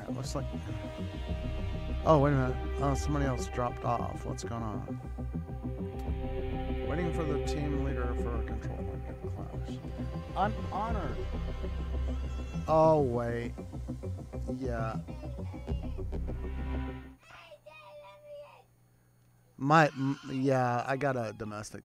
it looks like... Oh, wait a minute. Oh, somebody else dropped off. What's going on? Waiting for the team leader for a control class. I'm honored. Oh, wait. Yeah. Yeah, I got a domestic